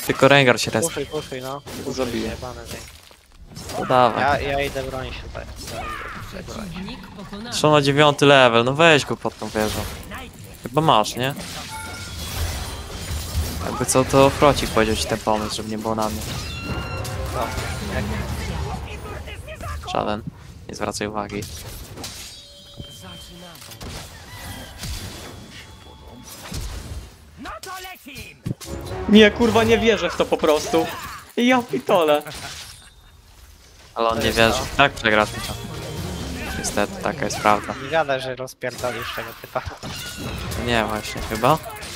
Tylko Rengar się respi. Puszuj, no. Zabiję. Jebane, że- To dawaj. Ja idę bronić tutaj. Zresztą na 9 level, no weź go pod tą wieżą. Chyba masz, nie? Jakby co, to Frocik powiedział ci ten pomysł, żeby nie było na mnie. No, jak Żaden. Nie zwracaj uwagi. Nie, kurwa, nie wierzę w to po prostu. Ja pitole. Ale on nie wierzy. Tak przegra ten czas. Niestety, taka jest prawda. nie gadaj, że rozpierdolisz tego typa. Nie, właśnie, chyba.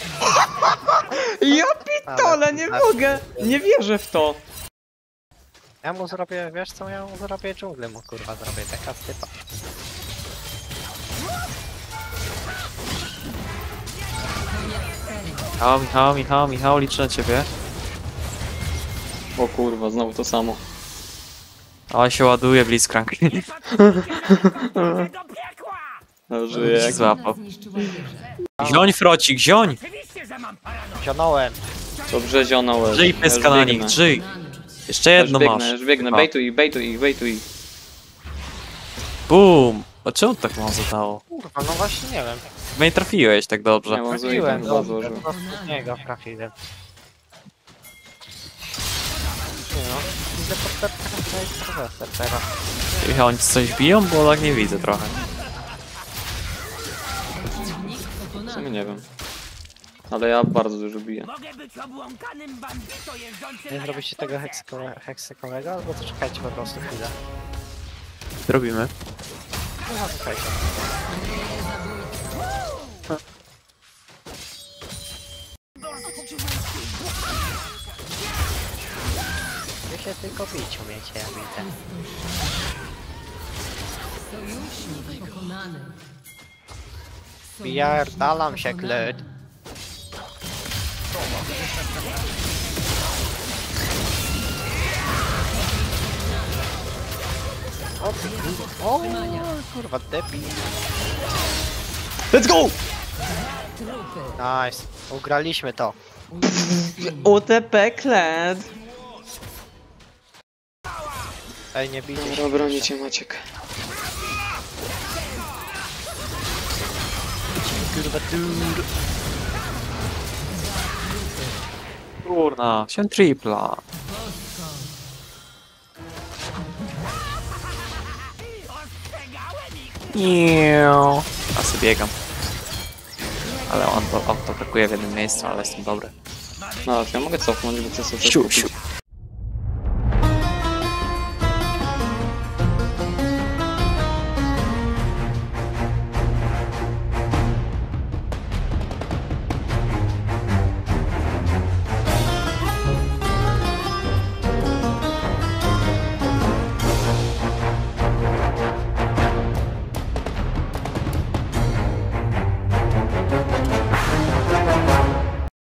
Ja pitole, nie mogę. Nie wierzę w to. Ja mu zrobię, wiesz co, ja mu zrobię dżunglę mu kurwa zrobię, taka typa. Michał, liczę na ciebie. O kurwa, znowu to samo. O, się ładuje Blitzcrank. Żyję jak... Złapał. Zioń, Frocik, zioń! Zionąłem. Dobrze, ziono. Żyj, pyska na nich, żyj! Jeszcze jedno masz. Już biegnę, A. bejtuj. Bum! A czemu tak mało zadało? Kurwa, no właśnie nie wiem. Chyba nie trafiłeś tak dobrze. Nie mam Trafiłem, chyba no, złożył. po prostu w niego trafiłem. Nie no, widzę podstawkę na teraz. Michał, oni coś biją? Bo tak nie widzę trochę. W sumie nie wiem. Ale ja bardzo dużo biję. Nie zrobicie tego heksekowego, albo to czekajcie po prostu chwilę. Zrobimy. No czekajcie. Wy się tylko bić umiecie, ja widzę. Pierdalam się, kled. O ty kurwa, o kurwa debil. Let's go! Nice, ugraliśmy to. UTP kled. Ej, nie bijcie się. Dobra, bronicie Maciek. Kurwa dur. Kurna, się tripla. Niu. A sobie biegam. Ale on to atakuje w jednym miejscu, ale jestem dobry. No, to ja mogę cofnąć, bo chcę sobie coś Siu, kupić. siu.